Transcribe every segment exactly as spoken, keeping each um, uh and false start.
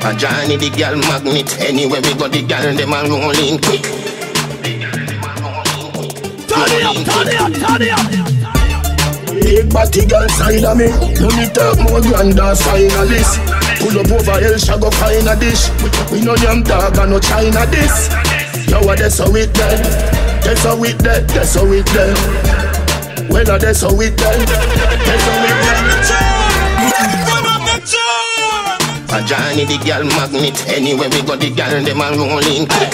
A Johnny the girl magnet. Anywhere we go the girl them a rolling quick. Turn it up, turn it up, turn it up. Big body girl side of me. Money talk more grander sign of this. Pull up over El Shago find a dish. We no yam dog and no China this. Yo what that's how it there. That's how it there, that's how it there. Well that's how it there. That's how it there. A Johnny the girl magnet. Anywhere we go the girl them a rolling quick.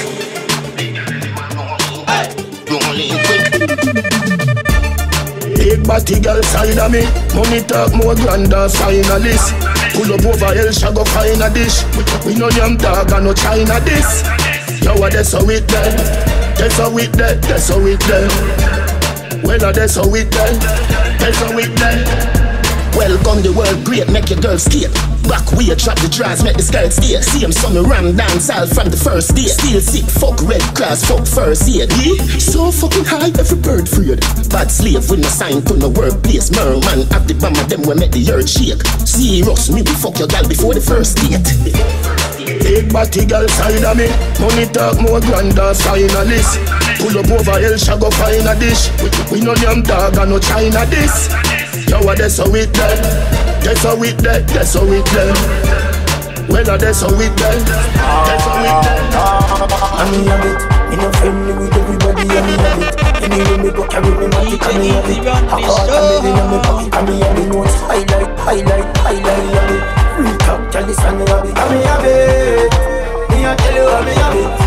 Rolling quick. Big body girl side of me. Money talk more grander sign of this. Pull up over El Shago find a dish. We no yam dog and no China this. Yo what that's how it there. That's how it there, that's how it there. Well that's how it there. That's how it there. Welcome the world great, make your girl skate. Back way, drop the drawers, make the skirt stay. See him some ram dance all from the first day. Still sick, fuck red class, fuck first aid. Yeah? So fucking high, every bird freed. Bad slave with no sign to no workplace. Merman at the bam of them we make the earth shake. Serious, me we fuck your gal before the first date. Big body girl side of me. Money talk more grander sign of this. Pull up over El Shago find a dish. We no yam dog and no China this. Yo what that's how it there. That's how it there, that's how it there. Well that's how it there. That's how it there. I'm in a bit, me no friendly with everybody, I'm in a bit. Anyway me go carry me matic, I'm in a bit. I caught a million in my pocket, I'm in a bit. Notes, highlight, highlight, highlight, a bit. Free top, tell this I'm in a bit. I'm in a bit, me a tell you I'm in a bit.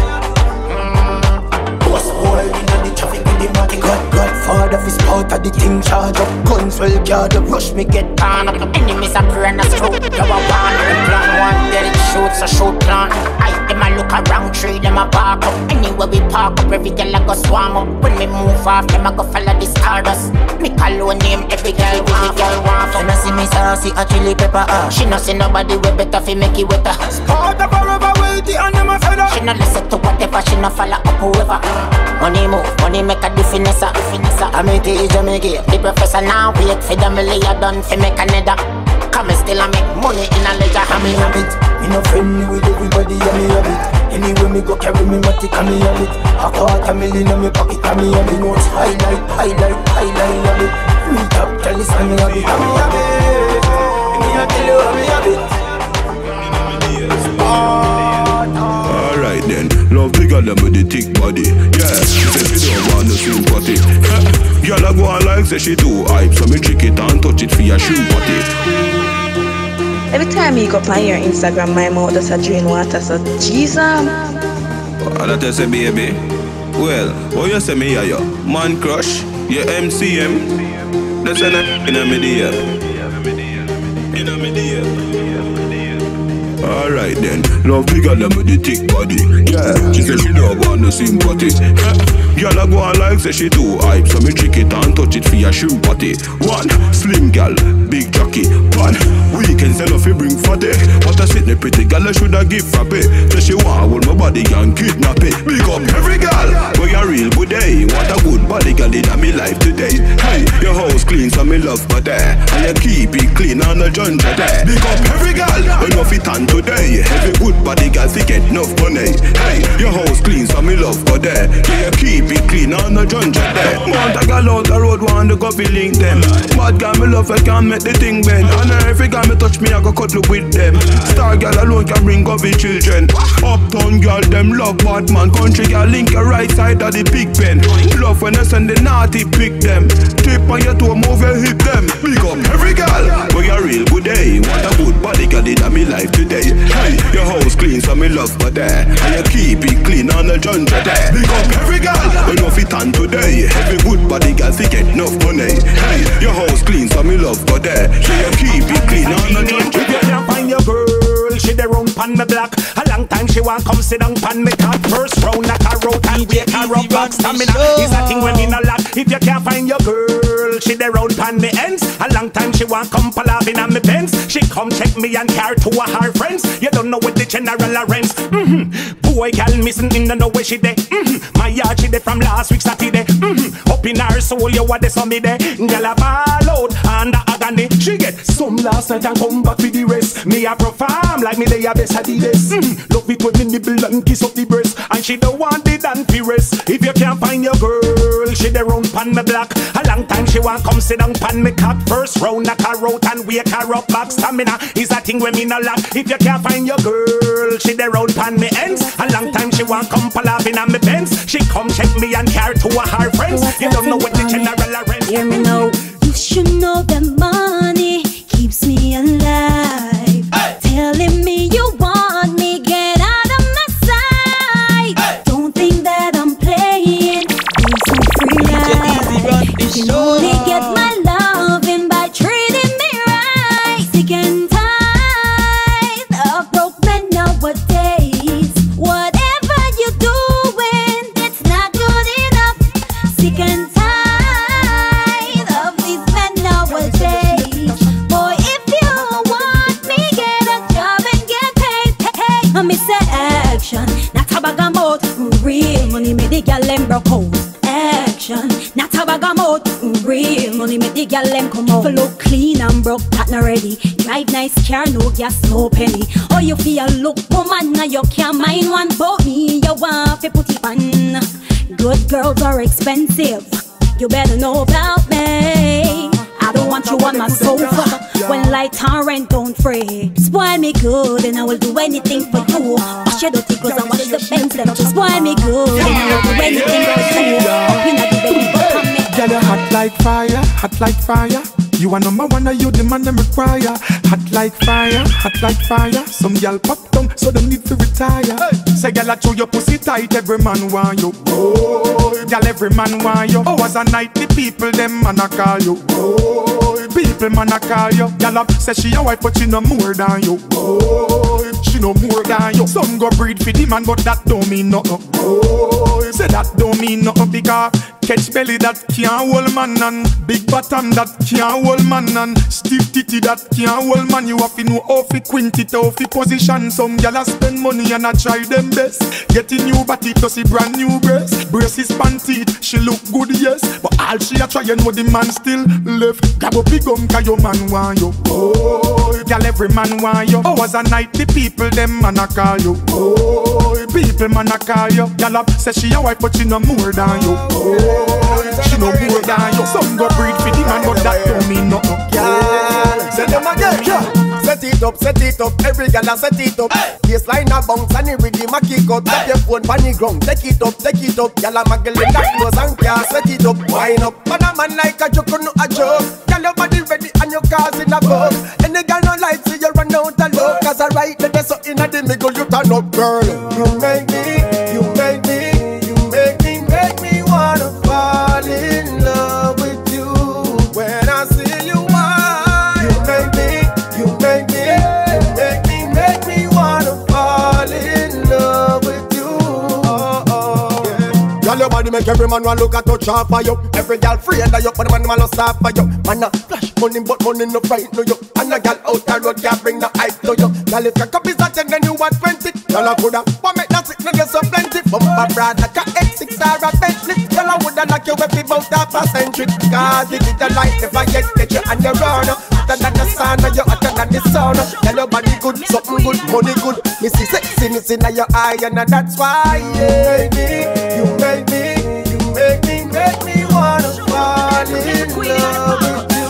Boss boy in the traffic with the matic. God, Godfather fi spot of the thing charge up. Guns well guard up, rush me get down up. Enemies a pray and a stroke. You a one, the plan one, then it shoots a shoot plan. I them a look around tree, them a park up. Anywhere we park up, every girl a go swarm up. When me move off, them a go follow the stardust. Me call name, every girl with the girl want. She no see me saucy a chili pepper ah. She no see nobody way better fi make it wetter. Spot of forever wealthy and them a feather. She no listen to whatever, she no follow up whoever. Money move, money make a difference. I'm a teacher, make it. The professor now wait for the million done for make another. Come still I make money in a ledger. I'm in a bit. Me no friendly with everybody, I'm in a bit. Anyway me go carry me matic, I'm in a bit. I caught a million in my pocket, I'm in a bit. Notes, highlight, highlight, highlight a bit. Free top, tell this I'm in a bit. I'm in a bit. Me a tell you I'm in a bit. Alright then, love bigger than with the thick body. Yeah, she said she don't want no sympathy. Girl I go on like say she too hype, so me trick it and touch it for your shoe body. Every time you go on your Instagram, my mouth does a drain water, so Jesus. What that you say baby? Well, what you say me here yo? Man crush, your M C M. That's in a, in a media. In a media. Alright then, love bigger than with the thick body. Yeah, she said she don't want no sympathy. Girl I go on like say she too hype, so me trick it and touch it for your shoe party. One, slim gal, big jockey. One, weekends enough you bring fatty. But I sit the pretty gal I shoulda give for pay. So she want hold my body and kidnap it. Big up every gal, where you real good day. What a good body gal in me life today. Hey, your house clean so me love for there. And you keep it clean and no junja there. Big up every gal, enough it and today. Every good body gal fi get enough money. Hey, your house clean so me love for there. Yeah, you keep it clean and no junja there. Want a gal out the road want to go fi link them. Bad gal me love I can make the thing bend. And every gal me touch me I go cuddle with them. Star gal alone can bring up the children. Uptown gal them love bad man. Country gal link your right side of the big pen. Love when you send the naughty pick them. Tip on your toe move and hit them. Big up every gal where you real good day. Want a good body gal in me life today. Hey, your house clean so me love for there. And you keep it clean and no junja there. Big up every gal enough it and today. Every good body gal fi get enough money. Hey, your house clean so me love for there. So you keep it clean and no junja there. If you can't find your girl, she the round pan me block. A long time she want come sit down pan me cat. First round knock her out and wake her up back. Stamina is a thing when in a lot. If you can't find your girl, she the round pan me ends. A long time she want come pull off in a me pants. She come check me and care to her friends. You don't know what the general arrange. Mm-hmm. Boy, girl missing in the know where she dey. Mm-hmm. My yard she dey from last week Saturday. Mm-hmm. Up in her soul, you what they saw me there. Girl a ball out under agony. She get some last night and come back with the rest. Me a perform like me they a best Adidas. Mm-hmm. Love it when me nibble and kiss up the breast. And she don't want it and fi rest. If you can't find your girl, she dey run pan me block. A long time she want come sit down pan me cock. First round knock her out and wake her up back. Stamina is a thing when me no lack. If you can't find your girl, she dey round pan me ends. A long time she want come palapping on me bends. She come check me and care to her friends. You don't know what the general arrange. Hear me now. You should know that money keeps me alive. Hey. Telling me you want me, get out of my sight. Hey. Don't think that I'm playing. There's no free ride. You can only get my loving by treating me right. Sick and tired of broke men nowadays. Whatever you're doing, it's not good enough. Sick and tired of these men nowadays. Boy, if you want me, get a job and get paid. Hey, I miss action, not a bag of mouth. Real money make the girl them broke out. Action, not a bag of mouth. Real money make the girl them come out. Flow clean and broke, that not ready. Drive nice car, no gas, no penny. Oh, you feel look woman, now you can't mind one but me. You want to put it on. Good girls are expensive. You better know about me. I don't want you on my sofa. When light and rent don't fray. Spoil me good and I will do anything for you. Wash your dirty clothes and wash the Benz them. Spoil me good and I will do anything for you. Up in the bed, but come me. Girl, you hot like fire, hot like fire. You are number one, and you the man them require. Hot like fire, hot like fire. Some girl pop down, so them need to retire. Hey. Say girl, I chew your pussy tight, every man want you. Oh, girl, every man want you. Oh, as a night, the people them man a call you. Oh, people man a call you. Girl, say she a wife, but she no more than you. Oh, she no more than you. Some go breed for the man, but that don't mean nothing. Oh, say that don't mean nothing because catch belly that can't hold man and big bottom that can't hold man and stiff titty that can't hold man. You have to know how to quint it, how to position. Some gyal spend money and I try them best. Get a new body to see brand new breast. Braces panty, she look good yes, but all she a try and know the man still left. Grab up big gum 'cause your man want you. Oh, gyal every man want you. Oh, as a night the people them man a call you. Oh, people man a call you. Gyal say she a wife but she no more than you. Oh, she no more than you. Some go breed for the man, but that don't mean nothing. Girl, send them again, yeah. Set it up, set it up, every girl a set it up. Baseline a bounce and the rhythm a kick up. Tap your phone pon the ground, take it up, take it up. Girl a muggle in that clothes and car, set it up, wind up. Man a man like a joke, no a joke. Girl your body ready and your cars in a boat. Any girl no like see you run out of luck. 'Cause I right there so inna the middle you turn up, girl. You make me, you make me, you make me, make me wanna fall in love with you. When I see you wine, you make me, you make me, you make me, make me wanna fall in love with you. Oh, oh, yeah. Girl, your body make every man want look at touch off for you. Every girl free and you, but the man want to stop for you. Man a flash money, but money no fright no you. And a girl out the road can't bring no hype to you. Girl, if your cup is a ten, then you want twenty. Girl, I coulda want make that sick, no get so plenty. Bumper broad like a X six or a Bentley. Girl, I woulda knock you up about half a century. 'Cause if it a light, if I get get you and you run. Hotter than the sun, you hotter than the sun. Girl, your body good, something good, money good. Me see sexiness in your eye, and that's why yeah, you make me, you make me, make me wanna fall in love with you.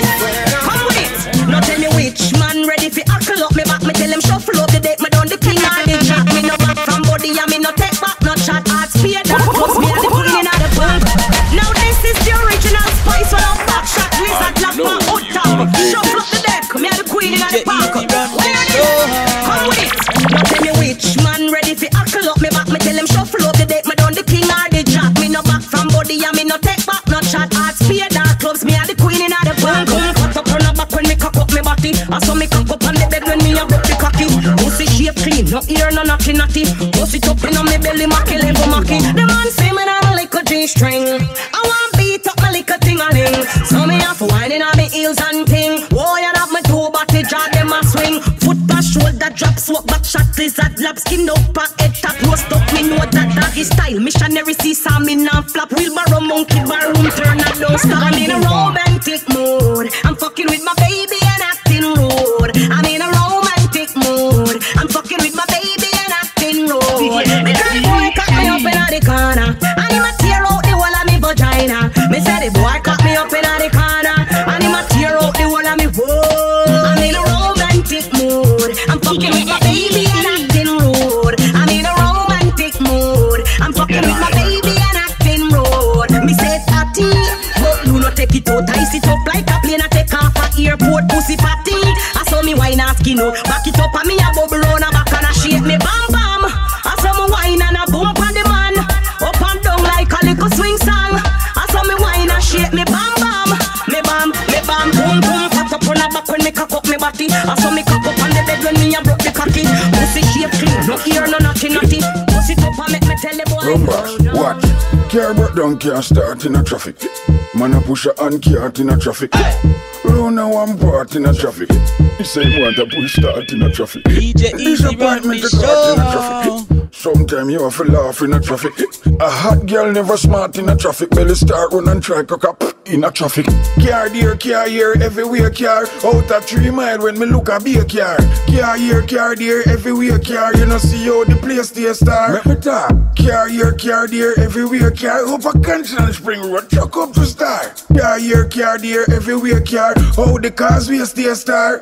Come with, now tell me which man ready fi huckle up me back. Me tell him shuffle up the date, me done the king and the jack. Me no back from body and me no take back no chat. Heart spear that close me and the queen in the world. Now this is the original spice when I'm back shot. Wizard lock my hood top. Shuffle up the deck, me and the queen in the park. Come with, now tell me which man ready fi huckle up me back. Me tell him shuffle up the date, me done the king and the jack. Me no back from body and me no take back no chat. Heart spear that clubs me and the queen in the world. Cut up on the back when me cock up me body. I saw me cock up on the bed when me a broke the cocky. Pussy shape clean, no ear no naughty naughty. Pussy top in on me belly, macky level macky. The man say me have a little G-string. I want beat up my little ting-a-ling. So me have whining on me heels and ting. Whoa, you have me two body jaw them a swing. Foot pass, shoulder drop, swap back shot, lizard lap, skin up, pack head tap, roast up. Me know that doggy style. Missionary seesaw, me now flap. Wheelbarrow, monkey bar room, turn a don't stop. I'm in a romantic mood. I'm fucking with my baby and acting rude. I'm in a romantic mood. I'm fucking with my baby and acting rude. Me tell the boy cut me up in the corner, and he ma tear out the wall of me vagina. Me say the boy cut me up in the corner, and he ma tear out the wall of me whoa. I'm in a romantic mood. I'm fucking with my baby and acting rude. I'm in a romantic mood. I'm fucking with my baby and acting rude. Me say tatty, but you no take it out. I sit up like a plane, I take off at airport pussy patty. I saw me wine and skin out, back it up and me a bubble round a back and a shake me bam bam. I saw me wine and a boom on the man, up and down like a little swing song. I saw me wine and shake me bam bam, me bam, me bam boom boom. Fat up on the back when me cock up me body. I saw me cock up on the bed when me a broke the cocky. Pussy shape clean, no ear no naughty naughty. Pussy up and make me tell the boy. Rumbas, watch. Car but don't can't start in a traffic. Man a push a hand cart in a traffic. Round now I'm part in a traffic. He say he want a push start in a traffic. Disappointment to cart in a traffic. Sometime you have to laugh in a traffic. A hot girl never smart in a traffic. Belly start run and try cock up in a traffic. Car there, car here, everywhere car. Out of three mile when me look a be a car. Car here, car there, everywhere car. You know see how the place stay star. Let me talk. Car here, car there, everywhere car. Up a Constant Spring Road, truck up to star. Car here, car there, everywhere car. How the cars we stay star.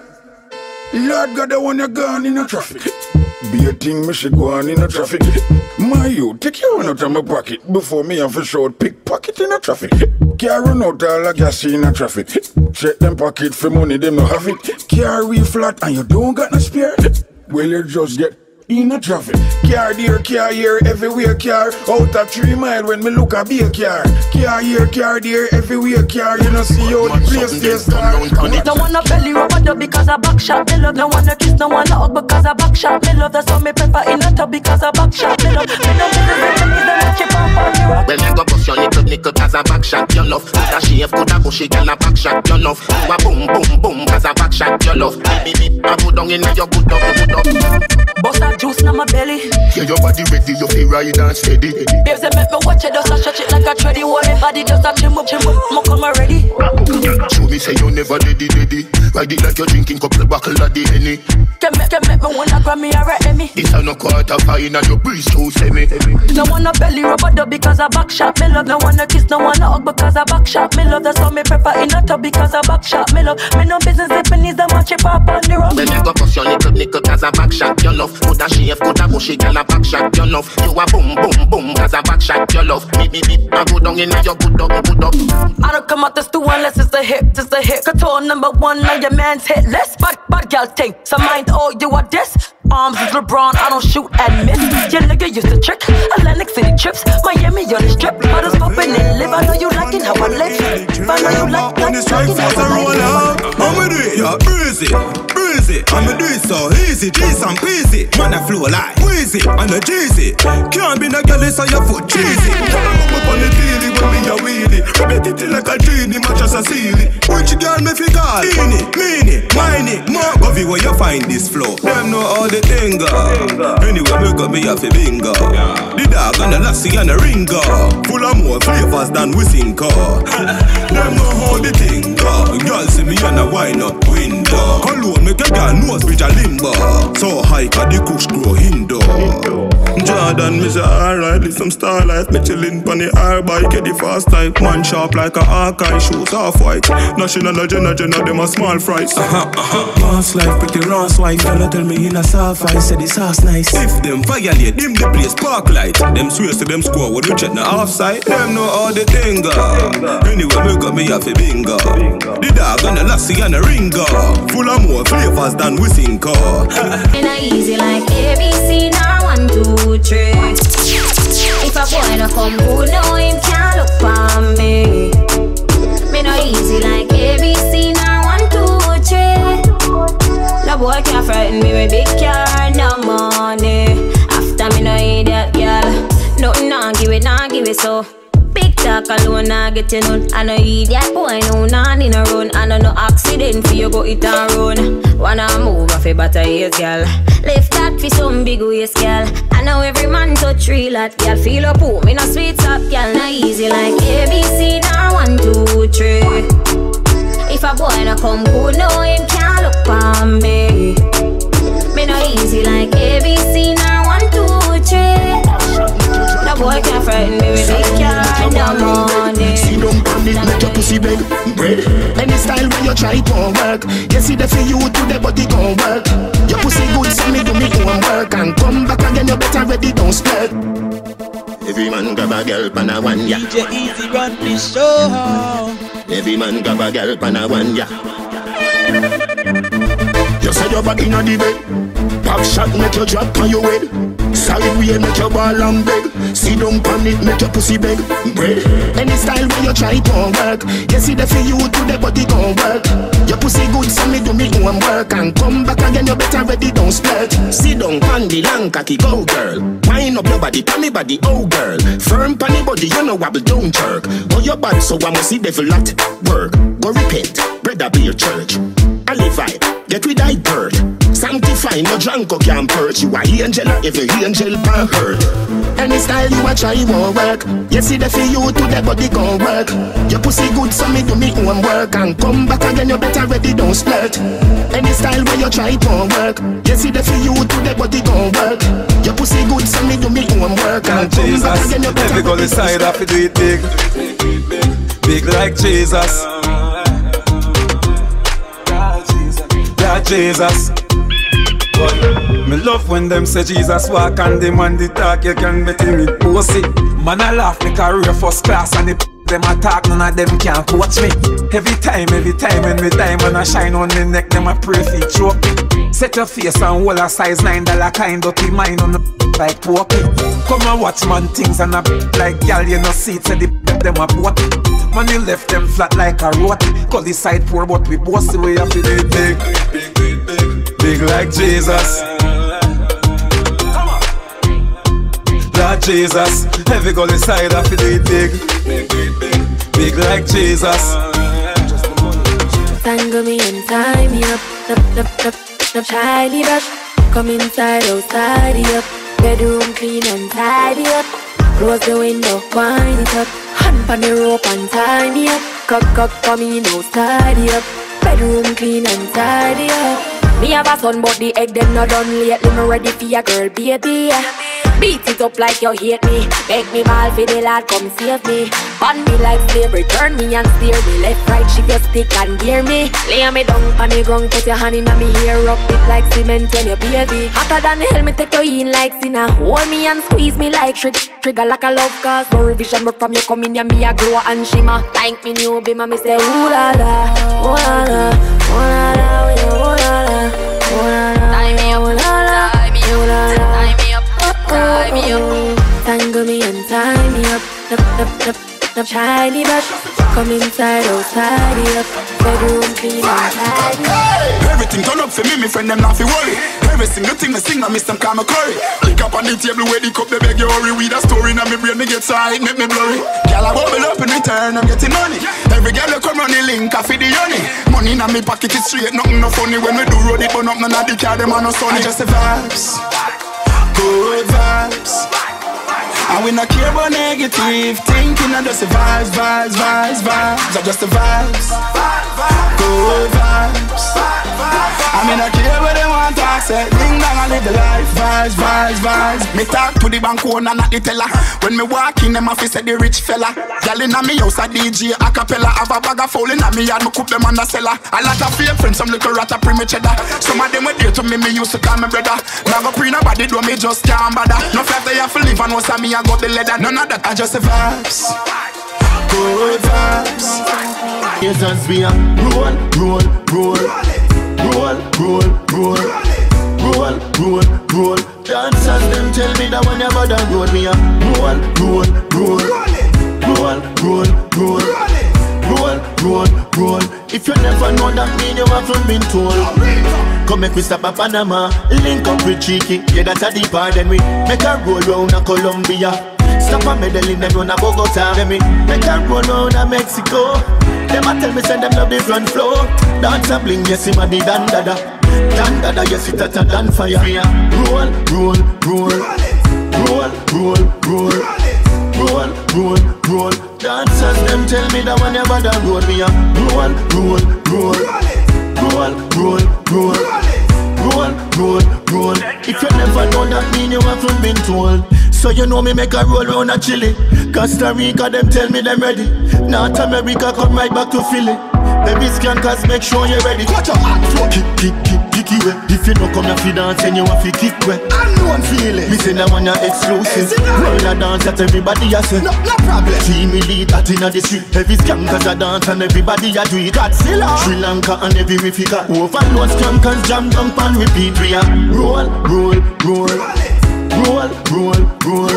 Lord God, I wanna gone in a traffic. Be a thing me should go on in a traffic. My you, take your one out of my pocket before me have a short pickpocket in a traffic. Car run out all a gas in a traffic. Check them pocket for money, them no have it. Car we flat and you don't got no spare. Well you just get in a traffic. Car there, car here, everywhere car. Out of three mile when me look a be a car. Car here, car there, everywhere car. You know see how the place stay star. No wanna belly rubber dub because a back shot me love. No wanna kiss, no wanna hug because a back shot me love. That's why me prefer in a tub because a back shot me love. Me no business in the match you pump on the rock. Well me go bust your nickel nickel cause a back shot you love. Coulda shave, coulda bushy, girl a back shot you love. You a boom boom boom cause a back shot you love. Beep beep beep, I go down in your good up, good up. Bust that juice na my belly. Yeah, your body ready, you feel right and steady. Babes, they make me watch it, just a stretch it like a treadie. Hold me body, just a chim up, chim up, I'ma come already. Show me say you never ready, ready. Ride it like you're drinking couple buckle of the Henny. Can make, can make me wanna grab me a red Emmy. This a no quarter fine and your breeze too semi. No wanna belly rubber dub because a back shot me love. No wanna kiss, no wanna hug because a back shot me love. That's why me prefer in a tub because a back shot me love. Me no business if me needs the match it pop on the rock. When you go bust your nickel nickel cause a back shot you love. Coulda shave, coulda bushy, girl a back shot you love. You a boom boom boom cause a back shot you love. Beep beep beep, I go down in your good up, good up. I don't come out the stool unless it's a hit, just a hit. Control number one on your man's hit list. Bad, bad girl thing, so mind all you are this. Arms is LeBron, I don't shoot and miss. Your nigga used to trick, Atlantic City trips, Miami on the strip. Bottles popping and live, I know you liking how I live. I know you like, like, like, like, like, like. I'ma do it, yeah, breezy, breezy. I'ma do it so easy, G's and peasy. Man, I flow like Weezy, and a Jeezy. Can't be no girl, it's on your foot cheesy. I'm up on the daily when me a wheelie. Rub it like a genie, match as a sealy. Which girl me fi call? Meanie, meanie, miney. Mark of you where you find this flow. Them know all the thing, anyway, me got me a fi bingo. The dog and the lassie and the ringer. Full of more flavors than we sing car. Them know how the thing go. Girl see me and a wine up window. Cologne make a girl nose bridge a limbo. So high cause the kush grow hindo. Jordan me say alright, live some starlight. Me chillin' pon the air bike, get the fast type. Man sharp like a Hawkeye, shoes half white. National agenda, agenda, them a small fries. Uh-huh, uh-huh. Boss life, pretty Ross wife. Fella tell me in a soft ice, said this house nice. If them violate, them the place park light. Them swears to them score, what you check na offside. Them know all the thing, anyway, me got me a fi bingo. The dog and the lassie and the ringer. Full of more flavors than we sing car. Ain't a easy like A B C, now one, two, three. If a boy no come good, no him can't look for me. Me no easy like A B C, now one, two, three. No boy can't frighten me with big car, no money. After me no idiot girl, nothing nah give it, nah give it so. Big talk alone, I get you none. I know idiot boy, no none in a run. I know no accident for you go it and run. Wanna move off a better ears, girl. Lift that for some big waist, girl. I know every man touch real hot, girl. Feel up, oh, me no sweet top, girl. Not easy like A B C, now one, two, three. If a boy no come good, no him can't look on me. Me no easy like A B C, now one, two, three. No boy can't frighten me with big car, no money. See don't come it, make your pussy beg, bread. Any style when you try it won't work. You see the for you to the body gon' work. Your pussy good, so me do me own work. And come back again, you better ready, don't split. Every man grab a girl pan a one, yeah. D J Easy run this show. Every man grab a girl pan a one, yeah. You say you're back in a the bed. Pop shot make you drop on your head. Side way make your ball and beg. See don't panic make your pussy beg, bread. Any style when you try it won't work. You see the for you to the body gon' work. Your pussy good, so me do me own work. And come back again, you better ready, don't split. Sit down pan the long cocky, go girl. Wind up your body, pan me body, oh girl. Firm pan the body, you know wobble, don't jerk. Oh you bad, so I must see devil at work. Go repent, brother be your church. I live right, get with thy bird. Sanctify, no drunk or can't perch. You a angel, every angel can hurt. Any style you a try won't work. You see the for you to the body gon' work. Your pussy good, so me do me own work. And come back again, you better ready, don't split. Any style where you try won't work. You see the for you to the body gon' work. Your pussy good, so me do me own work. And come Jesus, back again, you better every go decide I fi do it big. Big like Jesus. Yeah, Jesus. But me love when them say Jesus walk and them on the talk, you can bet him it pussy. Man I laugh me career first class and the them attack, none of them can coach me. Every time, every time when me time and I shine on the neck, them a pray for choke me. Set your face and hold a size nine dollar kind dirty mind on the like poker. Come and watch man things and a like gal you know see it, say the them a boat. Man you left them flat like a road. Call the side poor but we boss the way I feel it big. Big, big, big, big like Jesus. Lord Jesus, every girl inside I feel it big. Big, big, big, big like Jesus. Tangle me and tie me up. Up, up, up, up, shiny brush. Come inside, outside up. Bedroom clean and tidy up. Close the window, wind it up. Hand on the rope and tie me up. Cock, cock, come in, outside up. Bedroom clean and tidy up. Me have a son but the egg them not done lately. Me ready for your girl, baby. Beat it up like you hate me. Beg me mal for the lad, come save me. Bond me like slavery, turn me and steer me. Left, right, shift your stick and gear me. Lay me down on the ground, put your hand in me hair. Rub it like cement when you baby. Hotter than hell, me take you in like sinner. Hold me and squeeze me like trick. Trigger like a love cause no revision, but from you come in, yeah, me a glow and shimmer. Like me new bima, me say ooh la la, ooh la la, ooh la la, ooh la la, ooh la la. Tie me up, ooh la la, tie me up, tie me up. Tie me up, tangle me and tie me up. Up, up, up, up, shiny brush. Come inside, outside up. Bedroom clean and tidy. Everything turn up for me, me friend them not fi worry. Every single thing me sing, I miss them call me curry. Lick up on the table where the cup they beg you hurry. With a story now me brain me get side, make me blurry. Girl I bubble up in return, I'm getting money. Every girl you come run the link, I feed the honey. Money in me pocket is straight, nothing no funny. When we do road it, but up none of the car them are no sunny. Just the vibes. Good vibes. And we not care about negative thinking, and just the vibes, vibes, vibes, vibes. Are just the vibes. Good vibes. I mean I care what they want to say. Ding dong and live the life. Vibes, vibes, vibes. Me talk to the bank owner, not the teller. When me walk in, them office say the rich fella. Girl inna me house a D J a cappella. Have a bag of foul inna me yard, me cook them on the cellar. A lot of fake friends, some little rat a prima cheddar. Some of them were dear to me, me used to call me brother. Now go pre nobody do me just can't bother. No fact they have to live and once me I got the leather. None of that, I just the vibes. Good vibes. Yes, as we are roll, roll, roll, roll, roll, roll, roll, roll, roll. Dancers them tell me that when you go down road, me a roll, roll, roll, roll, roll, roll, roll, roll, roll. If you never know that mean you haven't been told. Come make we stop at Panama, link up with Cheeky. Yeah, that's a deeper than we make a roll round a Colombia. Stop a Medellin, then run a Bogota. Let me make a run round a Mexico. Them a tell me send them love the front floor. Dance a bling, yes, him a the dan dada. Dan dada, yes, it at a dan fire. Roll, roll, roll, roll, roll, roll, roll, roll, roll. Dancers, them tell me that one you bother roll me a roll, roll, roll, roll, roll, roll, roll, roll, roll. If you never know that mean you haven't been told. So you know me make a roll round a Chile. Costa Rica, them tell me them ready. North America, come right back to Philly. Baby scan cause make sure you're ready. Watch your hot flow. Kick, kick, kick, kicky way. If you don't come here for dance, then you have to kick way. I know I'm feeling. Me say that one you're exclusive. Roll a dance that everybody has say. No, no problem. See me lead that in the street. Heavy scam cause I dance and everybody a do it. Godzilla, Sri Lanka and every Rifika. Overload scam cause jam jump and repeat. We are roll, roll, roll. Roll, roll, roll,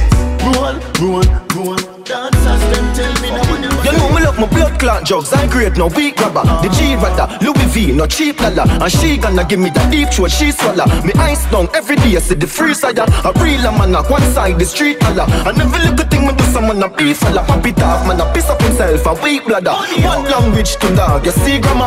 roll, roll, roll. Dancers, them tell me that when you You know me love my blood clot jugs. I create no weak grabber. The G-Rada, Louis V, no cheap lala. And she gonna give me the deep throat, she swallow. Me ice down every day, see the free side. A real man, one side, the street lala. And every little thing me do, someone a beef fella. Pop it off, man, a piss up himself, a weak bladder. One language to dog, you see grandma.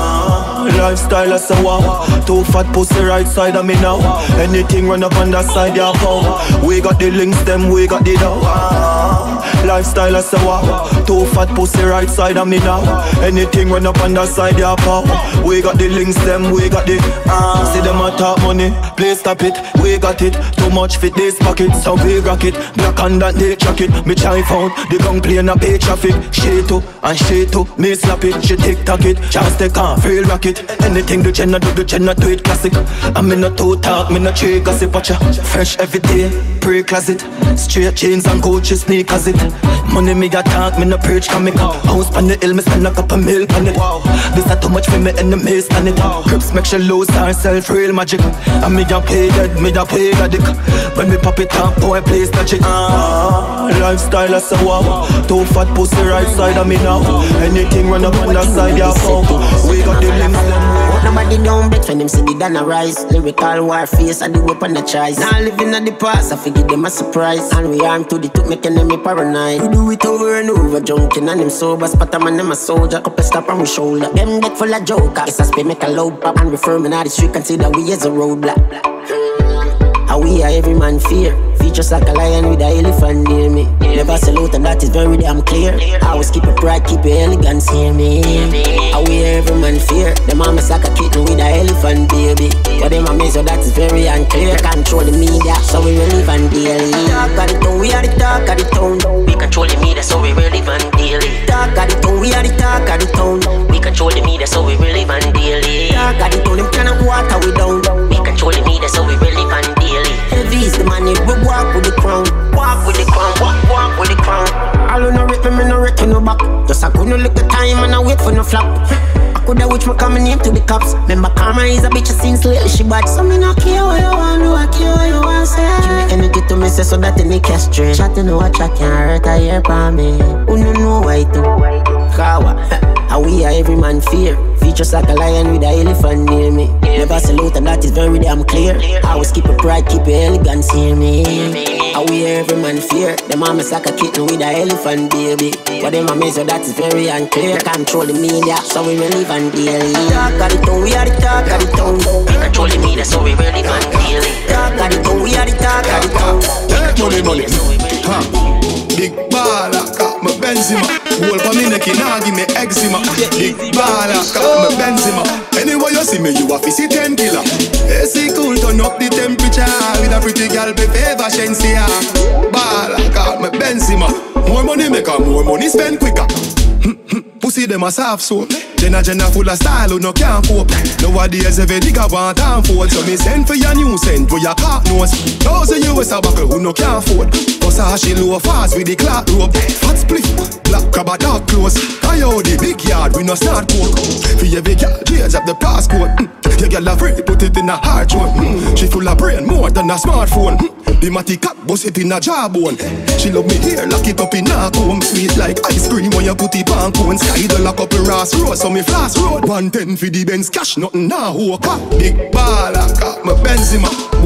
Ah, lifestyle is so wow. Two fat pussy right side of me now. Anything run up on that side, yeah, power. We got the links, them, we got the dough. Ah, lifestyle is so wow. Two fat pussy right side of me now. Anything run up on that side, yeah, power. We got the links, them, we got the ah. See them a talk money, please stop it. We got it, too much fit this pocket. So we rock it, black and that they jacket. Me try found, the gun plane a pay traffic. She too, and she too, me slap it. She tick tock it, just take off, real rocket. Anything the Jenna do, the Jenna do it classic. I'm in a two talk, me no tree gossip, watcha. Fresh every day, pre-closet. Straight chains and Gucci sneakers it. Money me a talk, me no preach comic. House pan the hill, me spend a couple mil on it. This a too much for me enemies on it. Crips make she lose herself, real magic. And me a pay dead, me a pay a dick. When me pop it up, boy please touch it. Ah, lifestyle is so wow. Two fat pussy right side of me now. Anything run up on that side, yeah, fuck. We got the links, them. Nobody don't bet when them see the Dana rise. Lyrical war face and the weapon the choice. Now living at the past, I figure them a surprise. And we arm to the took make enemy paranoid. We do it over and over, junkin' and them sober. Spot a man, them a soldier, couple stop on my shoulder. Them deck full of joker. It's a spin, make a load pop. And refer me now the street, consider we as a roadblock. How we are every man fear. Features like a lion with a elephant near me. Never salute and that is very damn clear. I always keep a pride, keep your elegance, hear me. How we are every man fear. The mama like a kitten with a elephant baby. But them a so that is very unclear. Control the media, so we relevant daily. Talk of the town, we are the talk of the town. We control the media, so we relevant daily. Talk of the town, we are the talk of the town. We control the media, so we relevant daily. Talk of the town, them cannot water we down. We control the media, so we relevant daily. Heavy is the money, we walk with the crown. Walk with the crown, walk, walk with the crown. All who no rip me, me no return no back. Just I couldn't look the time and I wait for no flap. I coulda wish me come name to the cops. Remember karma is a bitch since lately she bad. So me no care what you want, do I care what you want say. Give me energy to me say so that in the cash train. Chat to know what chat can't hurt a ear for me. Who no know why to? Kawa, how we are every man fear. Features like a lion with a elephant near me. Never salute and that is very damn clear. I always keep a pride, keep your elegance, hear me. How we are every man fear. The mama like a kitten with a elephant baby. But them a so that is very unclear. Control the media, so we relevant daily. Talk of the town, we are the talk of the town. We control the media, so we relevant daily. Talk of the town, we are the talk of the town. Money, money, huh? Big baller, got my Benzema. Whole for me neck, now give me eczema. Big baller, got my Benzema. Anyway you see me, you a fizzy ten killer. A C cool, turn up the temperature. With a pretty girl, be favor, Shensia. Baller, got my Benzema. More money make her, more money spend quicker. Pussy them a soft soap. Jenna Jenna full of style who no can't cope. Nowadays every nigga want and fold. So me send for your new scent for your cock nose. Thousand U S a buckle who no can't afford. Cause she low fast with the clock rope. Fat split, black crab a dark clothes. I owe the big yard we no start coke. For every girl change up the passcode. Your girl a free put it in a heart one. She full of brain more than a smartphone. The matty cat bust it in a jawbone. She love me here, lock it up in a comb. Sweet like ice cream when you put it on cone. Sky the lock up the Ross Road, so me flash road. One ten for the Benz cash, nothing now walk up. Big baller, got my Benzema.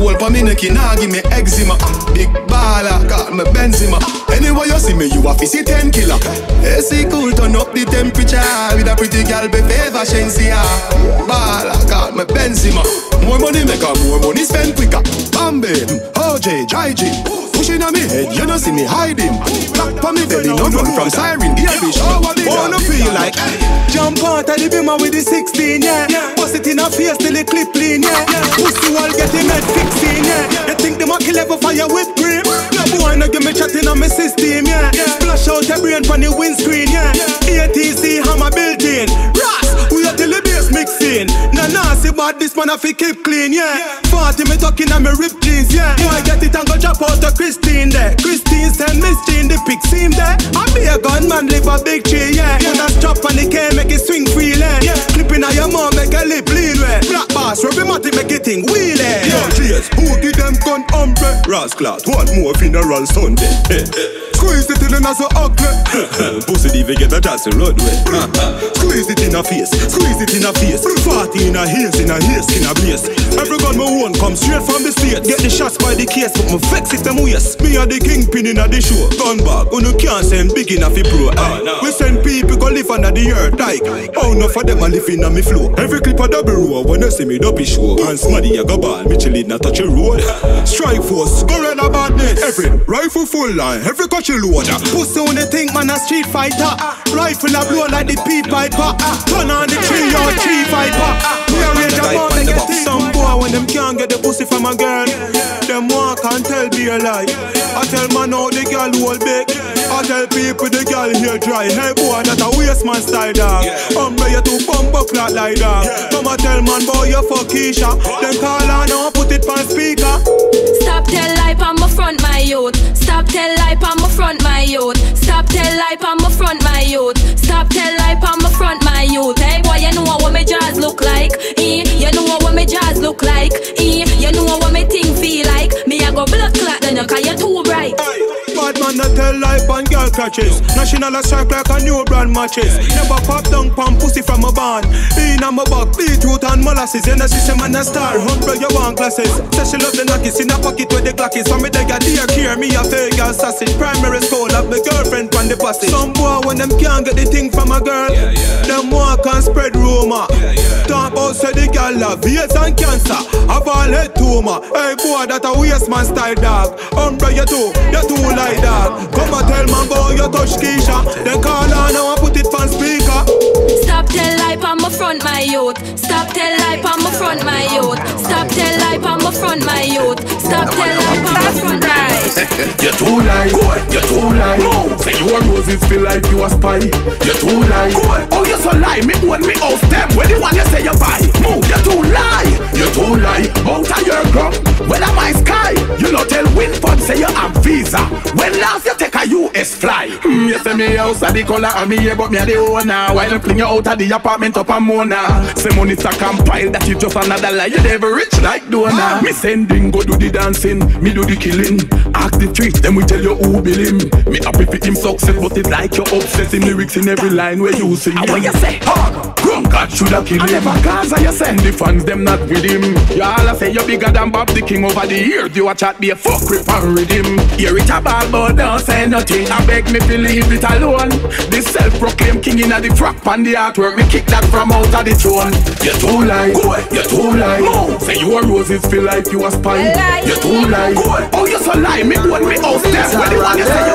Whole pa me neck, nah give me eczema. Big baller, call me Benzema. Anyway you see me, you a fizzy ten killer. A C cool, turn up the temperature. With a pretty girl, be favor, Shensia. Baller, call me Benzema. More money make her, more money spend quicker. Bambi, O J, Dry G. Pushing on me head, you don't see me hiding. Black pa me belly, no run from siren. Here be show what me wanna feel like. Jump out of the beamer with the sixteen, yeah. Bust it in a face till the clip clean, yeah. Pussy wall get him head fixing, yeah. You think them a kill ever fire whip cream? No boy no give me chatting on my system, yeah. Splash out the brain from the windscreen, yeah. A T C hammer built in. Ras, we are till the bass mixing. Nah nah, see what this man a fi keep clean, yeah. Forty me talking on me rip jeans, yeah. Boy get it and go drop out to Christine there. Christine send Miss Jean the pic seam there. I be a gunman live a big tree, yeah. Put a strap on the cane make it swing freely, yeah. Clipping on your mom make a lip lean, yeah. Black bass, Ruby make it thing wheelie. Yo, cheers, who give them gun umbre? Rasclat, one more funeral Sunday. Squeeze it in a so ugly. Pussy even get a chance to run with. Squeeze it in a face, squeeze it in a face. Party in a haze, in a haze, in a blaze. Every gun me own come straight from the state. Get the shots by the case, but me vex it them waist. Me a the kingpin in a the show. Gun bag, who no can't send big enough fi pro. Uh, no. We send people go live under the earth like. Oh no for them a live in a me flow. Every clip a double row when you see me double show. And smaddy a go ball, me chillin' a touch a road. Strike force, go run a badness. Every rifle full line, every coach a load. Pussy on the thing man a street fighter. Rifle a blow like the pea piper. Turn on the tree or tree viper. We arrange a bomb make it. Some boy when them can't get the pussy from a girl, them walk and tell be a lie. I tell man how the girl hold big. I tell people the girl here dry. Hey boy that a waste man style dog. Umbre you too bump up like like dog. Come a tell man boy you fuck Keisha. Then call her now put it on speaker. Stop tell lie on my front my youth. Stop tell lie on my front my youth. Stop tell lie on my front my youth. Stop tell lie on my front my youth. Hey boy you know what my jaws look like. Eh, you know what my jaws look like. Eh, you know what my thing feel like. Me I go blood clot then you cause you too bright. Bad man that tell life on girl catches. National a strike like a new brand matches. Never pop down pan pussy from a barn. In a my back, beetroot and molasses. In the system and a star, humble you want classes. Say she love the knockers in a pocket where the clock is. For me they got dear care, me a fake girl sausage. Primary school have my girlfriend from the passage. Some boy when them can't get the thing from a girl, yeah, yeah. Them walk and spread rumor, yeah, yeah. Talk about say the girl have AIDS and cancer, have all head tumor. Hey boy that a waste man style dog. Humble you too, you too like dog. Come and tell man boy you touch Keisha. Then call her now and put it on speaker. Stop tell lie on my front my youth. Stop tell lie on my front my youth. Stop tell lie on my front my youth. Stop tell lie on my front my youth. You're too light, you're too light. Say you a roses feel like you a spy. You're too light. Oh you so lie, me own me house them. When the one you say you buy, move. You're too lie, you're too lie. Out of your gum, when am I sky? You not tell Winford say you have visa. When last you take a U S fly? Mm, you say me house a the color of me here, but me a the owner. While you fling you out of the apartment up a Mona. Say money stack and pile, that is just another lie. You never rich like donor. Me sending go do the dancing, me do the killing. Ask the street, then we tell you who bill him. Me happy for him success, but it's like you're obsessed in lyrics in every line where you sing. And when you say hard, Grunk God shoulda kill him. I never cause you send the fans them not with him. You all a say you bigger than Bob the King over the years. You a chat be a fuck rip and rhythm. Hear it a ball but don't say nothing. I beg me to leave it alone. This self-proclaimed king in the frack pan the artwork. Me kick that from out of the throne. You're too light, you're too light. Move. Say you a roses feel like you a spy. You're too light. Oh you so lie, me own me house there. When the one you say you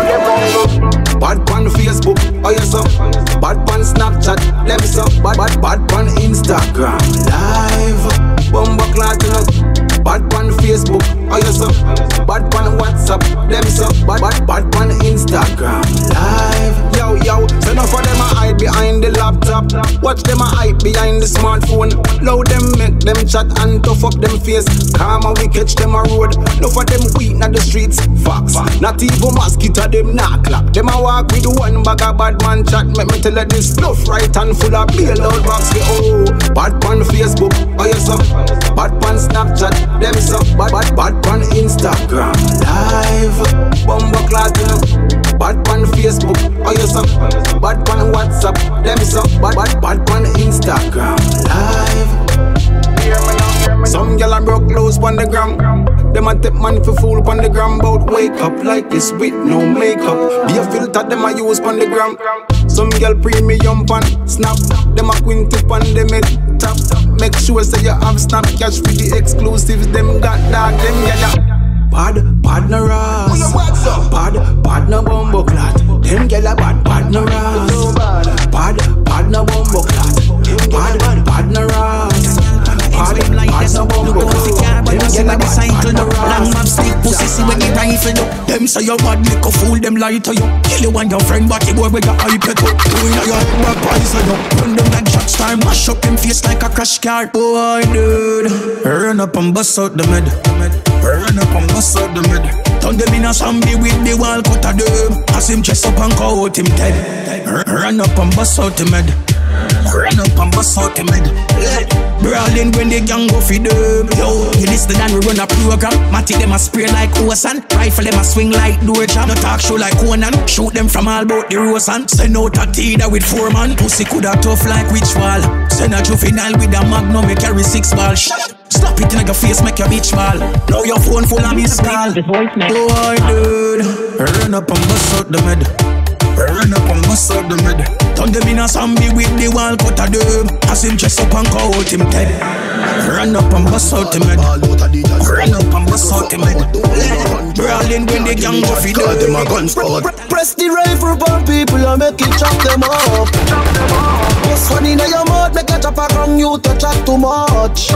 find. Bad pan Facebook, oh you so. Bad pan Snapchat, them so. Bad bad bad pan Instagram live. Bumba clot you know. Bad pan Facebook, oh you so. Bad pan WhatsApp, them so. Bad bad bad pan Instagram live. Yo yo, so enough of them a hide behind the laptop. Watch them a hide behind the smartphone. Loud them make them chat and tough up them face. Karma we catch them a road. Enough of them weak na the streets. Facts, not even mosquito them nah clap. Them a walk with one bag of bad man chat. Make me tell you this stuff right and full of play loud box. Oh, bad pan Facebook, oh you so. Bad pan Snapchat, them so. Bad bad bad pan Instagram live. Bumba clot you know. Bad pan Facebook, oh you so. Bad pan WhatsApp, them so. Bad bad bad pan Instagram live. Hear me now. Some gyal a broke loose on the gram. Them a take money for fool on the gram. Bout wake up like this with no makeup. Be a filter them a use on the gram. Some gyal premium pan snap. Them a quintip on the mid top. Make sure say you have snap cash for the exclusives. Them got dog them gyal. Bad, bad no ras. Bad, bad no bumbo clat. Them gyal a bad, bad no ras. Bad, bad no bumbo clat. Bad, bad no ras. Bad, bad no bumbo clat. Them gyal a bad, bad no ras. Long map stick pussy see when you rifle you. Them say you bad lick a fool them lie to you. Kill you and your friend but you go with your hype it up. Doing a your back price on you. Run them like shot star. Mash up them face like a crash car. Boy dude, run up and bust out the mid. Run up and bust out the mid. Turn them in a zombie with the wall cut of them. As him chest up and call out him dead. Run up and bust out the mid. Run up and bust out the mid. Brawling when the gang go feed them. Yo, you listen and we run a program. Matty them a spray like Osan. Rifle them a swing like door jam. No talk show like Conan. Shoot them from all about the Rosan. Send out a Tida with four man. Pussy coulda tough like which wall. Send a juvenile with a magnum. We carry six ball. Shut up. Slap it in your face, make your bitch ball. Now your phone full of missed call. Boy, dude, run up and bust out the mid. Run up and bust out the mid. Turn them in a zombie with the wall cut of them. As him dress up and call out him dead. Run up and bust out the mid. Run up and bust out the mid. Brawling when the gang go feed them a gun squad. Press the rifle on people and make it chop them up. What's funny in your mouth, make a chop around you to chat too much.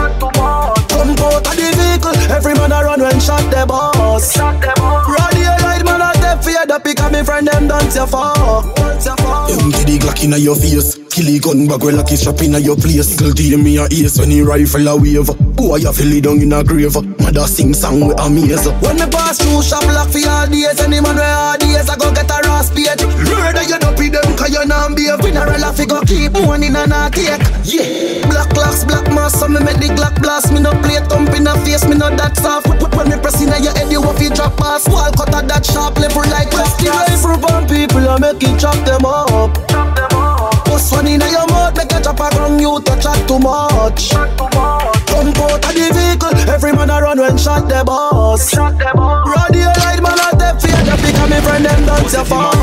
Jump out of the vehicle, every man a run when shot the boss. Radio light man a step for the pick up me friend them dance your fuck. Empty the Glock inna your face. Kill the gun bag when lucky strap inna your place. Still tear me a ace when he rifle a wave. Boy you feel it down in a grave. Mother sing song with amaze. When me pass through shop lock for all days. Any man with all days I go get a raw spade. Murder you don't be them cause you not behave. Funeral I fi go keep one in a not take. Yeah. Black clocks, black mass, so me make the Glock blast. Me no play thump in a face, me no that soft. When me press inna your head you have to drop pass. Wall cut at that sharp level like glass. The rifle bomb people I make it chop them up. Post one inna your mouth, make a chop around you to chat too much. Jump out of the vehicle, every man a run when shot the boss. Radio light man a step for the pick of me friend them dance your fuck.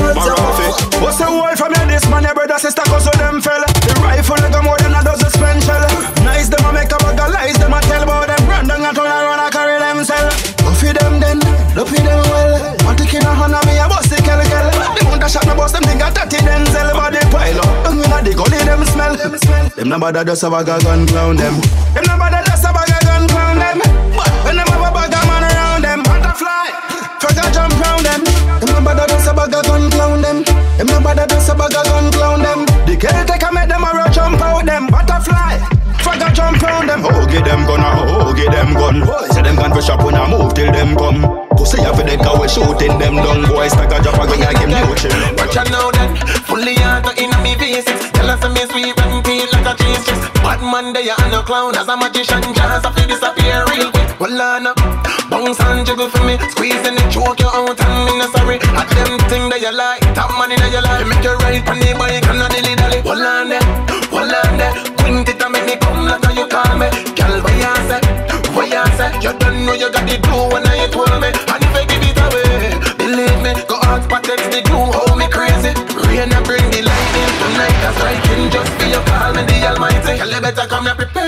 What's the word from your this man, your brother, sister, cause of them fella. The rifle like a more than a dozen spent shell. Nice them a make a bag of lies, them a tell about them. Brandon a turn around a carry them sell. Go feed them then, look feed them well. Want to kill a hand on me, a bust the kell kell. Them want to shot no boss, them think a tatty then sell. But they pile up, and when a dig only them smell. Them no bother just a bag of gun clown them. Them no bother just a bag of gun clown them. But when them have a bag of man around them, butterfly, forgot jump round them. Them no bother just a bag of gun clown them. Them no bother just a bag of gun clown them. The caretaker make them a roll jump out them. Butterfly, forgot jump round them. Oh get them gun, oh get them gun. Say them gun for shop when I move till them come. Pussy up for the car we shooting them down. Boys stagger drop a gun I give me watching. But you know that fully out in me V six. Tell us me sweet and feel like a cheese chips. Bad man they are no clown as a magician. Just have to disappear real quick. Well on up, bounce and jiggle for me. Squeezing and choke you out and me no sorry. At them thing that you like, top money that you like. Make you ride on the bike and not dilly dally. Well on there, well on there. Quint it and make me come like how you call me. Girl what you say, what you say. You don't know you got the glue when I told me. And if I give it away, believe me, go out protect the glue. Hold me crazy, rain and bring the lightning. Tonight a striking just for your call me the Almighty. Girl you better come and prepare.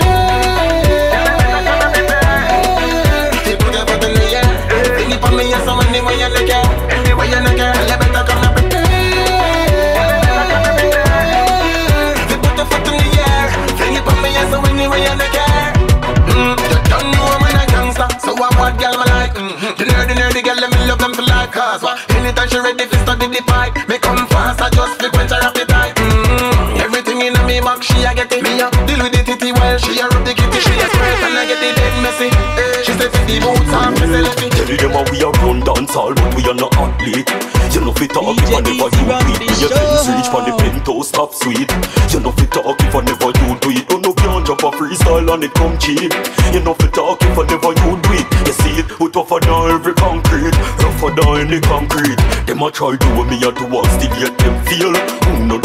People get put in the air. Think it for me and some anywhere you look at. Anywhere you look at, girl you better come and prepare. They put the foot in the air. Think it for me and some anywhere you look at. Mm, you don't know I'm a gangster, so I want girl my like. Mm-hmm. The nerdy nerdy girl let me love them for life. Cause what? Anytime she ready to study the pipe, me come fast, I just flip when she appetite. Mm-hmm. Everything in me box, she a get it. Me a deal with the titty while she a rub the kitty. She a squirt and I get it dead messy. Hey, she said the boots off, me say let me. Tell them how we a run dance all, but we are not athlete. You know fit talk if I never you do it. Your friends reach for the penthouse top sweet. You know fit talk if I never you do it. You know can't jump a freestyle and it come cheap. You know fit talk if I never you do it. You see it, who tougher than every concrete, rougher than the concrete. Them a try do what me a do, and still yet them feel. Who not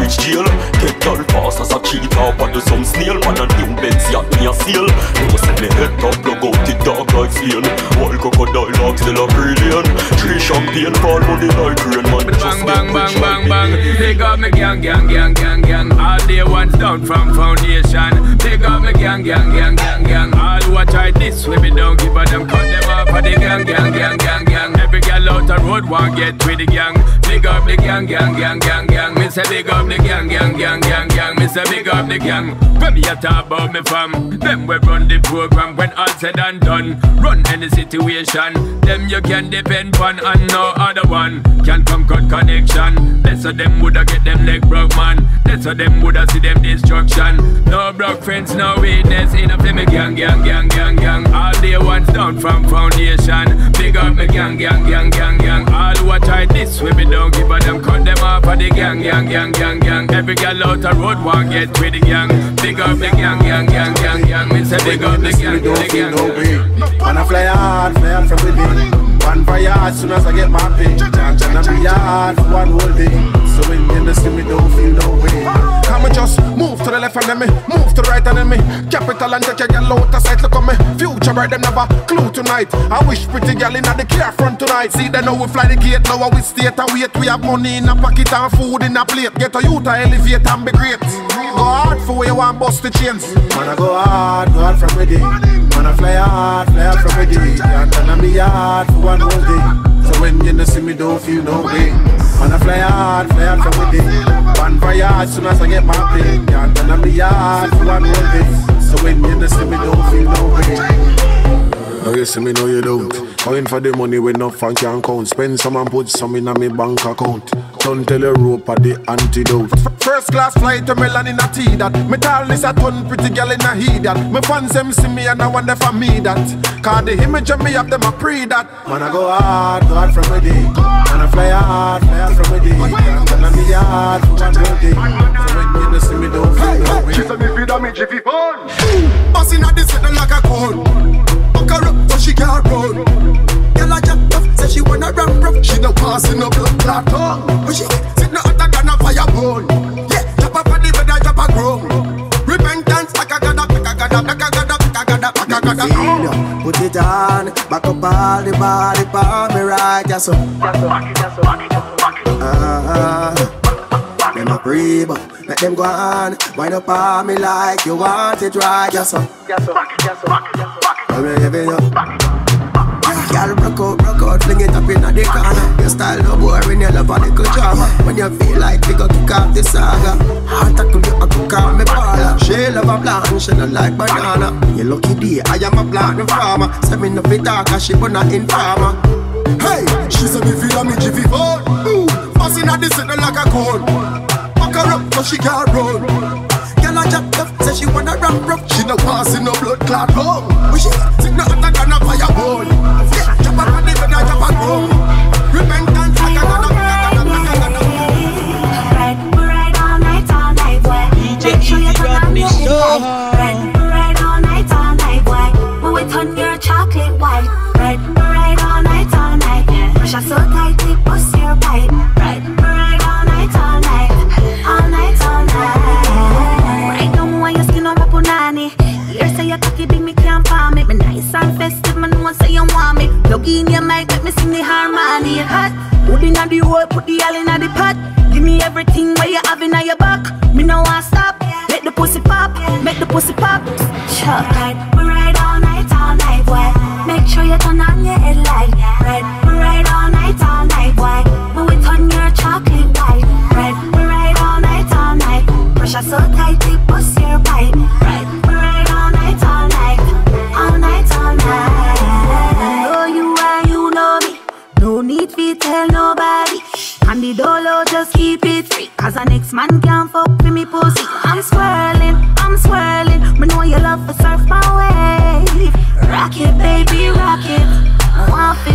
reach jail. Get girl fast as a cheetah, but do some snail. Man a new Benz yacht me a sail. No set me head top, plug out the dark like flame. All crocodile dogs still a brilliant. Three champagne, fall money like rain. Man just bang, bang, bang, bang, bang. Big up me gang, gang, gang, gang, gang. All day ones down from foundation. Big up me gang, gang, gang, gang, gang. All who a try this way, me don't give a damn. Cut them off of the gang, gang, gang, gang, gang. Every girl out the road want get with the gang. Big up the gang, gang, gang, gang, gang. Me say big up the gang, gang, gang, gang, gang. Me say big up the gang. When me a talk about me fam, them we run the program when all said and done. Run any situation, them you can depend on and no other one can come cut connection. That's how them woulda get them leg broke man. That's how them woulda see them destruction. No broke friends, no weakness. Enough of me gang, gang, gang, gang, gang. All day ones down from foundation. Big up me gang, gang, gang, gang, gang. All who a try this way, me don't give a damn. Cut them off of the gang, gang, gang, gang, gang. Every girl out the road want get with the gang. Big up the gang, gang, gang, gang, gang. Me say big up the gang, the gang. When I fly hard, fly hard from within. One fire as soon as I get my pay. Can't tell me hard for one whole day. So when you in see me, don't feel no way. Come and just move to the left and then me move to the right and then me capital and take your girl out of sight. Look on me future right, them never clue tonight. I wish pretty girl in the car front tonight. See they know we fly the gate, now we stay and wait. We have money in a pocket and food in a plate. Get a youth to elevate and be great. Go hard for where you want bust the chains. Man I go hard, go hard from within. Man I fly hard, fly hard from within. Can't tell me hard for one whole day. So when you see me, don't feel no way. Man I fly hard, fly hard from within. One fire as soon as I get my pay. Can't tell me hard for one whole day. So when you see me, don't feel no way. Now you see me, no you don't. Going for the money when no fun can count. Spend some and put some in a me bank account. Don't tell a rope at the antidote. First class flight to Milan in a tea that. Me tall is a ton pretty girl in a heat that. Me fans them see me and I wonder for me that. Cause the image of me of them a pre that. Man I go hard, go hard from within. Man I fly hard, fly hard from within. Can't tell me hard for one whole day. So when you see me, don't feel no way. She say me feed on me jiffy phone. Bustin' at the settle like a cone. Fuck her up so she can't run. Girl a jack tough, say she wanna run rough. She no passing no blood clot tongue. But she sit no hotter than a fire bone. Yeah, drop up on the bed and drop a groan. Repentance like a gada, like a gada, like a gada, like a gada, like a gada. Put it on, back up all the body for me right, yes sir. Ah, them a breathe, let them go on. Wind up on me like you want it right, yes sir. Yes sir, yes sir, yes sir. Girl, broke out, broke out, fling it up in the corner. Your style no boring, you love a little drama. When you feel like we go kick off the saga, heart tackle you, I cook out me parlor. She love a blonde, she don't like banana. You lucky day, I am a blonde farmer. Say me no fit talk, she but not informer. Hey, she say me feel on me jiffy phone. Passing at the center like a cone. Fuck her up so she can't run. Girl a jack tough, say she wanna run rough. She no passing no blood clot home. But she sit no hotter than a fire bone. Yeah, jump up on the bed and jump a groan. Repentance like a gada, like a gada, like a gada. Ride, ride all night, all night, boy. Make sure you turn on your head. Ride, ride all night, all night, boy. When we turn your chocolate white. Ride, ride all night, all night. Pressure so tight, it bust your pipe. Ride, ride all night, all night, all night, all night. Right now, when your skin on my punani. Here say you cocky big, me can't palm it. Me nice and festive, man, no one say you want me. Plug in your mic, let me sing the harmony. Hot, put in the road, put the all in the pot. Give me everything where you have in your back. Me no want stop, make the pussy pop, make the pussy pop. Chop. Ride, we ride all night, all night, boy. Make sure you turn on your headlight. Ride, we ride all night, all night, boy. When we turn your chocolate white. Ride, we ride all night, all night. Pressure so tight, it bust your pipe. Ride, we ride all night, all night, all night, all night. I know you and you know me. No need to tell nobody. And the dolo just keep it free. Cause the next man can't fuck with me pussy. I'm swirling, I'm swirling. Me know you love to surf my wave. Rock it, baby, rock it. I want to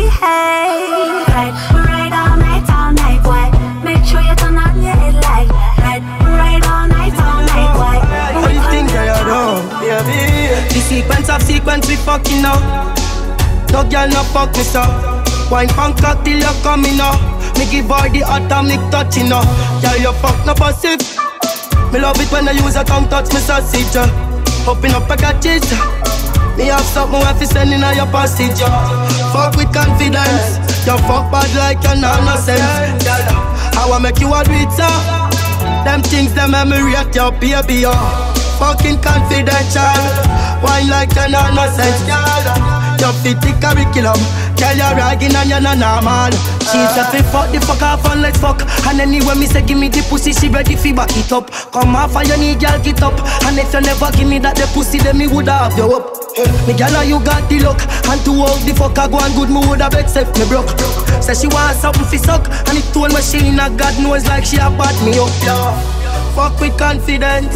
misbehave. Ride, ride all night, all night, boy. Make sure you turn on your headlight. Ride, ride all night, all night, boy. What do you think that you do? Yeah, baby. The sequence of sequence we fucking up. Dog y'all no fuck me so. Wine punk cock till you coming up. Me give her the atomic touch, you know. Girl, you fuck no passive. Me love it when I use a tongue touch me sausage. Open up a catches. Me have something I fi send in your passage. Fuck with confidence. You fuck bad like you know no sense. Girl, I wanna make you a do it, sir. Them things, them memory at your baby, yo. Fucking confidential. Wine like you know no sense, girl. You fit the curriculum. Girl, you're ragging and you're not normal. She said fi fuck the fuck off and let's fuck. And anyway me say give me the pussy, she ready fi back it up. Come off and you need girl get up. And if you never give me that the pussy, then me woulda have you up. Me girl, you got the luck. And to hold the fuck I go on good, me woulda bet if me broke. Say she want something fi suck. And it told me she in a God knows like she a bad me up, yeah. Fuck with confidence.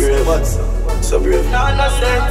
So brave. No, no sense.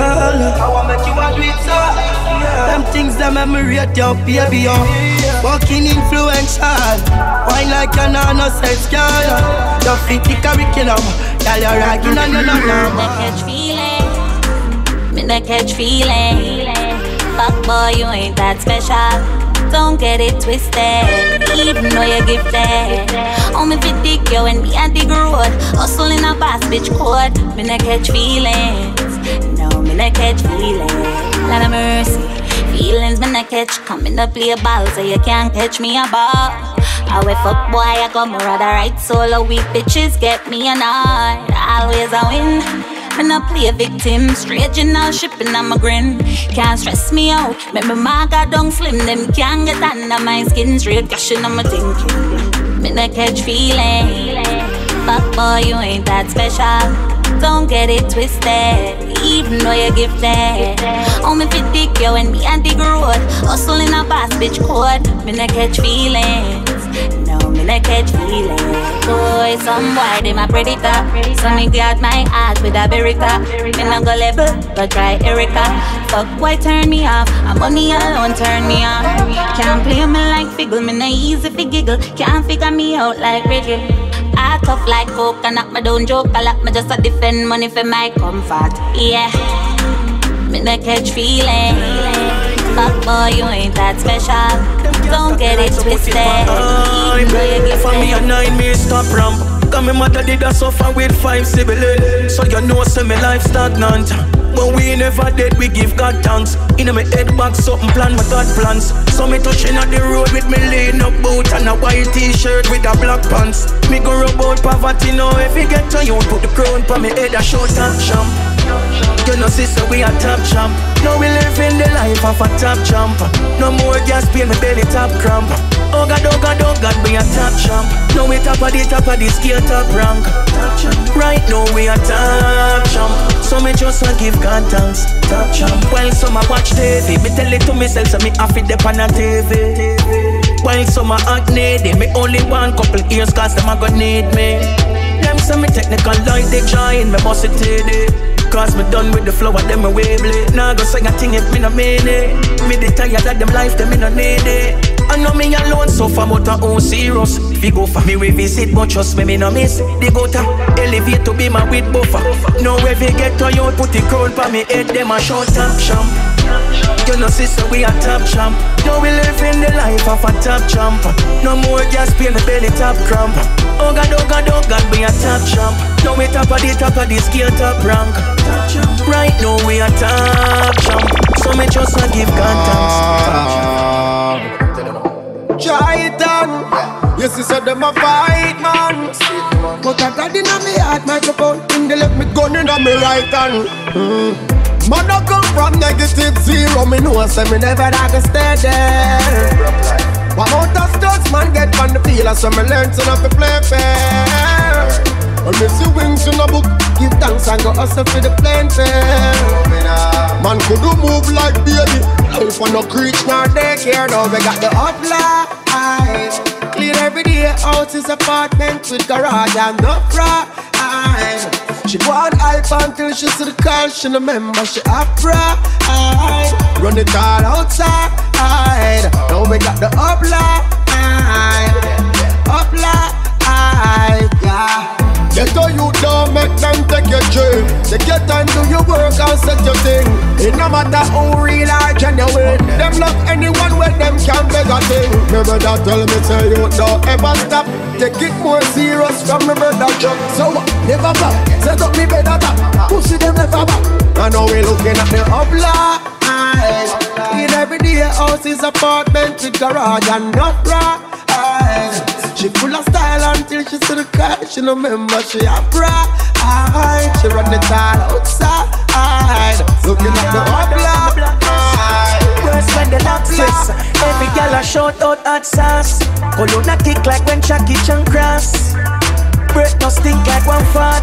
I wanna make you a do it, so yeah. Them things that memory at your baby, yo. Fucking influential. Wine like you know no sense, girl. You fit the curriculum. Girl, you're ragging and you're not normal. Me catch feeling. Me no catch feeling. Fuck boy, you ain't that special. Don't get it twisted, even though you're gifted. Only fit dick you and me a dig road. Hustle in a boss bitch code. Me no catch feelings. No, me no catch feelings. Lot of mercy. Feelings me no catch. Come in to play a ball so you can't catch me a ball. I we fuck boy, I come rather right solo. Weak bitches get me a night. Always a win. Me no play a victim, straight now shipping on my grin. Can't stress me out, make me mark a dung slim. Them can't get under my skin, straight gushing on my thinking. Me no catch feeling. Fuck boy, you ain't that special. Don't get it twisted, even though you're gifted. Only fit dick you and me and dig road. Hustle in a boss bitch code. Me no catch feelings. No, me no catch feelings. Boy, some boy, they my predator. So me guard my ass with a berita. Me no go level, but try Erica. Fuck boy, turn me off. I'm money alone, turn me on. Can't play me like figgle, me no easy fi giggle. Can't figure me out like Reggie. I tough like coconut, me don't joke a lot. Me just a defend money for my comfort. Yeah, me no catch feeling. Fuck boy, you ain't that special. Don't get it twisted. For me a nine me stop ramp. Cause me mother did a suffer with five siblings. So you know say me life stagnant. But we never dead, we give God thanks. In my head back something plan, my God plans. So me touching at the road with me laying up boot and a white t-shirt with a black pants. Me go rub out poverty now. If you get to you, put the crown for me head a short top champ. You know sister, we a top champ. Now we living the life of a top champ. No more gas pay, me belly top cramp. Oh God, oh God, oh God, we a top champ. Now we top of the top of the scale top rank. Right now we a top champ. So me just a give God thanks. Top champ. While some a watch T V, me tell it to myself so me have it dep on a T V. While some a act needy, me only one couple years cause them a gonna need me. Them say me technical like they join, me boss it T D. Cause me done with the flow of them a wavelength. Now go sing a thing if me no mean it. Me the tired of them life, them me no need it. I know me alone suffer but I own serious. If you go for me we visit but trust me me no miss. They go to elevate to be my with buffer. Now if you get to you put the crown for me head them a short top champ. You know sister we a top champ. Now we living the life of a top champ. No more gas pay me belly top cramp. Oh God, oh God, oh God, we a top champ. Now we top of the top of the scale top rank. Right now we a top champ. So me just a give God thanks. Try it on. Yes, you said them a fight, man. But I got in a me heart microphone. In the left me gun in a me right hand. Mm. Man I come from negative zero. Me know say me never like to stay there. What amount of studs man get from the field. So me learn to not to play fair. When me see wings in a book, give thanks and go hustle for the plane fare. Man could do move like baby. Life on no creech nor daycare. Now we got the upline. Clean every day out his apartment with garage and no pride. She go on hype until she see the call. She no remember she a pride. Run it all outside. Now we got the upline. Upline. Yeah. Get to you don't make them take your dream. Take your time, do your work and set your thing. It no matter how real or genuine. Them love anyone when them can beg a thing. My brother tell me say you don't ever stop. Take it more serious from my brother Chuck. So never back, set up me bed at top. Pussy them never back. I know we looking at the upline. In every day house is apartment with garage and not right. She full of style until she see the car. She no remember she a pride. She run the tile outside. Looking at the upline. Worse when the lapses. Every girl a shout out hot sauce. Colonna kick like when Jackie Chan cross. Breath no stink like one fart.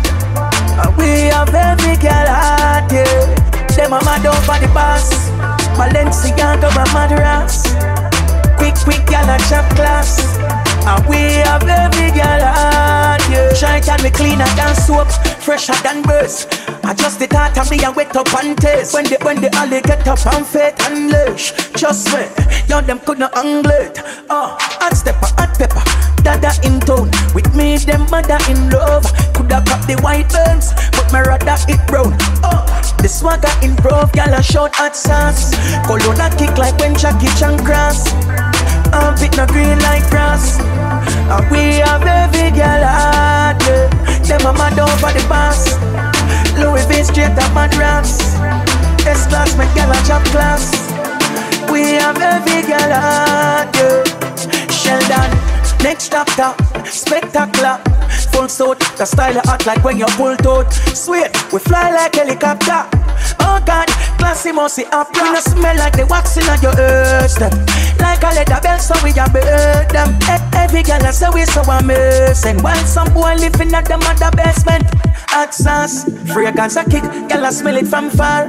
We have every girl hot, yeah. Them a mad over the boss. Balenciaga over Madras. Quick, quick girl a chop class. And we have every girl hot, yeah. Try can me cleaner than soap, fresher than birds. I just the thought of me and wet up and taste. When the when the alley get up and fate and leash. Trust me, y'all them could not angle it. Oh, hot stepper, hot pepper, dada in town. With me, them mother in love. Coulda cut the white burns, but me rather it brown. Oh, the swagger improve, y'all a shout hot sauce. Colonna kick like when Jackie Chan cross. I'm fit no green like grass. And we have every girl hot, yeah. Them a mad over the boss. Louis V straight up Madras. S-class, my girl a job class. We have every girl hot, yeah. Sheldon, next chapter, spectacular. Full suit, the style of hot like when you pull out. Sweet, we fly like helicopter. Oh God, classy mousy up. You no smell like the wax in your earth. Like a leather belt, so we a bird them. Every girl I say we so amazing. While some boy living at the mother basement. Hot sauce, fragrance a kick, girl I smell it from far.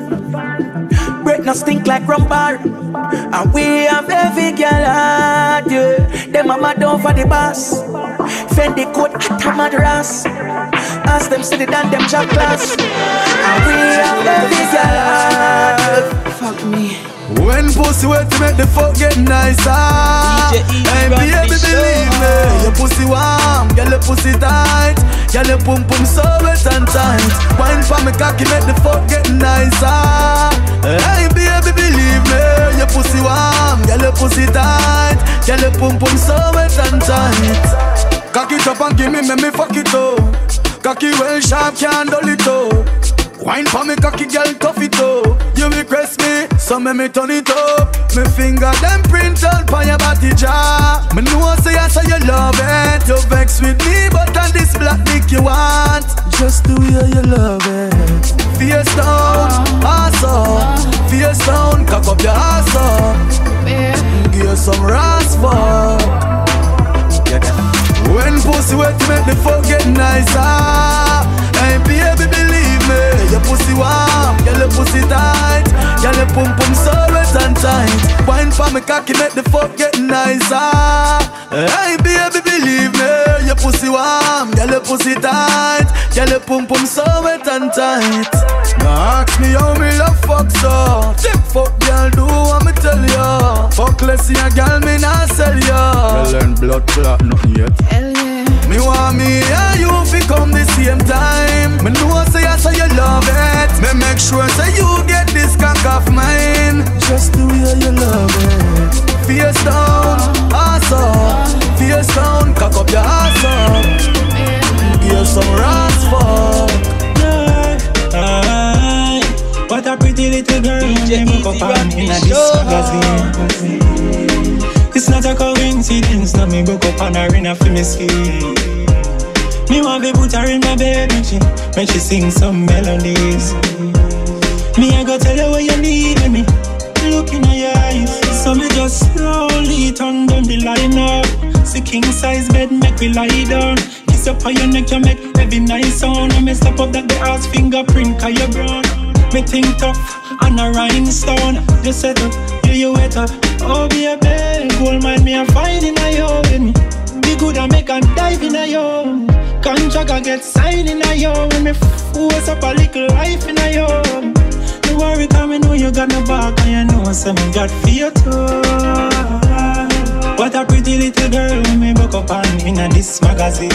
Breath no stink like rum bar. And we have every girl hot, yeah. Them a mad over the boss. Fendi coat at a Madras. Ask them see the dan them job class. And we have every girl hot. Fuck me. When pussy wet to make the fuck get nicer. Hey baby believe me, your pussy warm, girl your pussy tight, girl your pum pum so wet and tight. Wine for me cocky make the fuck get nicer. Hey baby believe me, your pussy warm, girl your pussy tight, girl your pum pum so wet and tight. Cock it up and give me, make me fuck it up. Cocky well sharp, can't dull it up. Wine for me cocky girl tough it up. You request me, so make me turn it up. Me finger them print out for your body jaw. Me know say I say you love it. You vex with me, but on this black dick you want. Just the way you love it. Face down, ass up. Face down, cock up your ass up. Give you some ras fuck. When pussy wet to make the fuck get nicer. Hey baby believe me, your pussy warm, girl your pussy tight, girl your pum pum so wet and tight. Wine for me cocky make the fuck get nicer. Hey baby believe me, your pussy warm, girl your pussy tight, girl your pum pum so wet and tight. Now ask me how me love fuck so. Tip fuck girl do what me tell ya. Fuck less ya girl me not sell ya. Well learn blood clot nothing yet. Hell yeah. Me want me and you fi come the same time. Me know say I say you love it. Me make sure say you get this cock off mine. Just the way you love it. Face down, ass up. Face down, cock up your ass up. Give you some ras fuck. Aye, what a pretty little girl. They woke up on in a this magazine. It's not a coincidence, now me broke up on her in a film scheme. Me want to put her in my bed when she, when she sing some melodies. Me I go tell her what you need with me, look in your eyes. So me just slowly turn down the line up. See king size bed, make we lie down. Kiss up on your neck, you make every nice sound. I me step up that the ass fingerprint, cause you brown. Me think tough, and a rhinestone. Just set up, you you wet up. Oh baby, gold mine me a find in a yo with me. Be good and make a dive in a yo. Contract I get signed in a yo. When me force up a little life in a yo. Don't worry, cause me know you got no back, and you know say me got for you too. What a pretty little girl when me broke up on in a this magazine.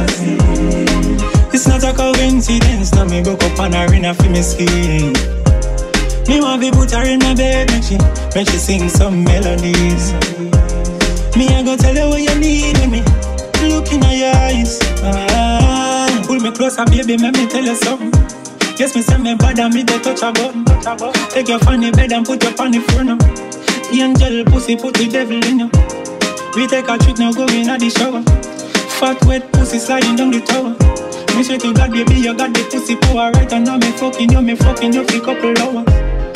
It's not a coincidence, now me broke up on her in a film scheme. Me want to put her in my bed when she, when she sing some melodies. Me I go tell her what you need with me. Look in your eyes. Ah, pull me closer, baby, let me tell you something. Yes, me say me bad and me they touch a button. Take your funny bed and put your on the front. The angel pussy put the devil in you. We take a trip now, go in at the shower. Fat wet pussy sliding down the tower. Me swear to God, baby, you got the pussy power right. And now me fucking you, me fucking you for a couple hours.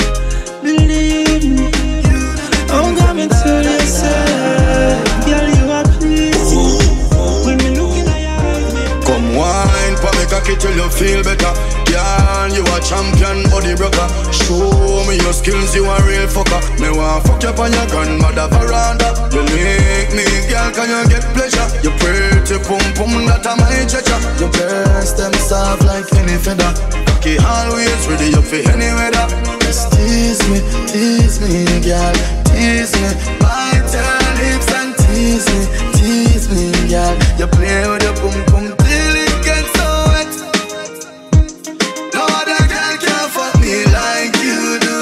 Believe me, oh God, me tell you, say, girl, you are pleasing. When me looking at your eyes, come wine, pa me cocky till you feel better. Girl, you a champion, body broker. Show me your skills, you a real fucker. Me want fuck you on your grandmother veranda. You make me, girl, can you get pleasure? You pretty pum pum, that a my treasure. Your breast them soft like any feather. Cocky always ready up for any weather. Just tease me, tease me, girl, tease me. Bite your lips and tease me, tease me, girl. You play with your pum pum till it gets so wet. No other girl can fuck me like you do.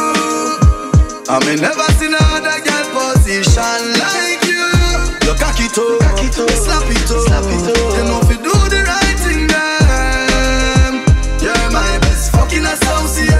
I may never seen another girl position like you. You cocky toe, slap it toe, slap it toe. You know if you do the right thing, then you're my best fucking associate.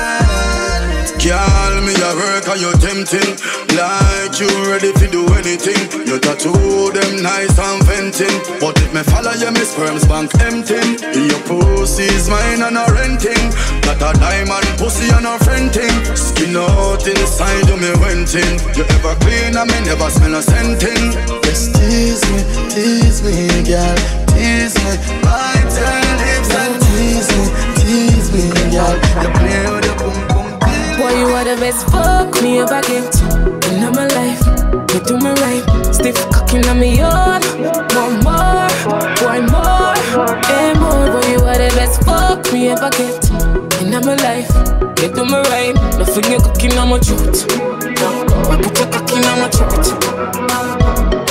Girl, me a work and you tempting. Like you ready to do anything. You tattoo them nice and venting. But if me follow you, me sperm's bank emptying. Your pussy's mine and a renting. Got a diamond pussy and a friending. Skin out inside you me wenting. You ever clean and me never smell a scenting. Just tease me, tease me, girl, tease me. Bite your lips and tease me, tease me, girl. You play with your boom boom. Boy, you are the best fuck me ever get in my life. You do me right, stiff cocking on me on. More, more, boy, more, and more. Boy, you are the best fuck me ever get in my life. You do me right, nothing you cooking on my throat. Put your cocking on my throat.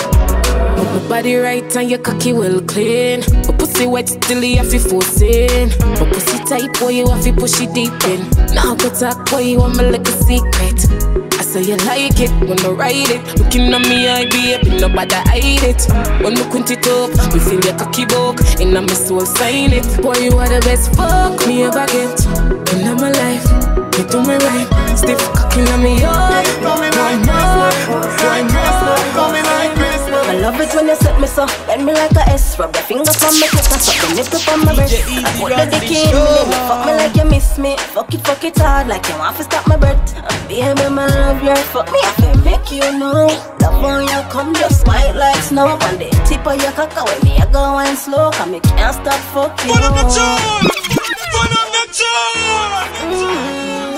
My body right and your cocky well clean. My pussy wet still you have to force in. My pussy tight boy you have to push it deep in. Now go talk boy you want me like a secret. I say you like it when I ride it. Looking at me I be up in nobody hide it. When we quint it up we feel your cocky book. In my soul sign it. Boy you are the best fuck me ever get in my life. You do me right, stiff cocking on me up. One more, one more, coming like Christmas. I love it when you set me so, bend me like a S. Rub your fingers on my clit and suck the nipple from my breast. I put the dick in me, fuck me like you miss me. Fuck it, fuck it hard like you want to stop my breath. Baby, my love, you fuck me, I feel make you know. Love when you come, just smile like snow. On the tip of your cock, with me, I go and slow. Cause me can't stop fucking you. Put up the tune! Put up the tune!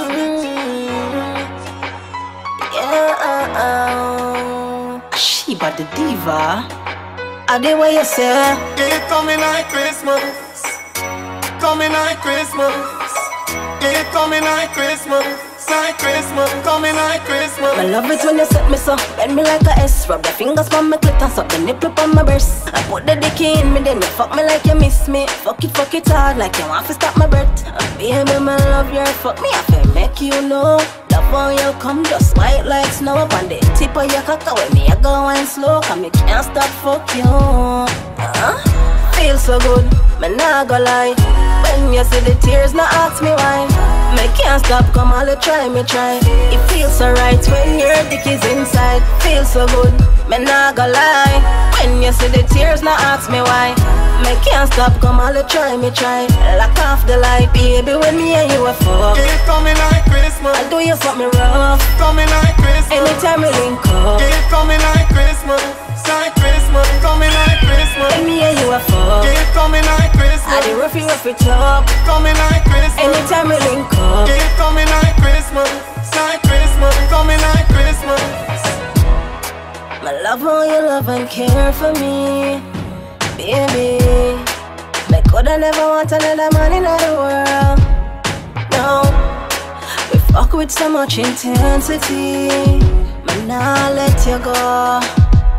Yeah, she but the diva. I did what you say. It coming like Christmas. Coming like Christmas. It coming like Christmas. Like Christmas, coming like Christmas. I love it when you set me so, bend me like a S. Rub your fingers from my clit and suck the nipple on my breast. I put the dick in me, then you fuck me like you miss me. Fuck it, fuck it hard like you want to stop my breath. Baby, my love, you fuck me, I feel make you know. Love when you come, just white like snow. On the tip of your cock, with me, I go and slow. Cause me can't stop fuck you. uh-huh. Feel so good, me nah go lie. When you see the tears, now ask me why. Me can't stop, come all you try, me try. It feels so right when your dick is inside. Feels so good, me nah go lie. When you see the tears, now ask me why. Me can't stop, come all you try, me try. Lock off the light, baby, when me and you are fuck. It coming like Christmas. I do you something rough. Coming like Christmas. Anytime we link up. It coming like Christmas. Like Christmas. Coming like Christmas. When me and you are fuck. It coming like Christmas. I do rough it, rough it up. Coming like Christmas. Anytime we link up. It coming like Christmas. Like Christmas. Coming like Christmas. My love how you love and care for me, baby. Me coulda never want another man in the world. No, we fuck with so much intensity. Man, nah let you go.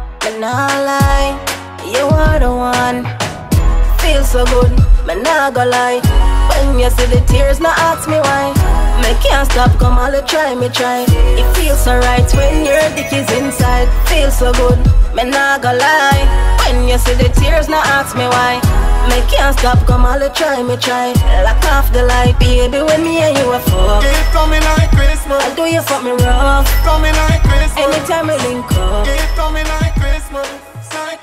nah lie, you are the one. Feel so good, me nah go lie. When you see the tears, now ask me why. Me can't stop, come all try, me try. It feels so right when your dick is inside. Feel so good, me nah go lie. When you see the tears, now ask me why. Me can't stop, come all try, me try. Lock off the light, baby, when me and you are fuck. Keep coming like Christmas. I do you fuck me rough. Coming like Christmas. Anytime we link up. Keep coming like Christmas. Like